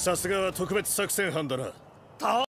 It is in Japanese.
さすがは特別作戦班だな。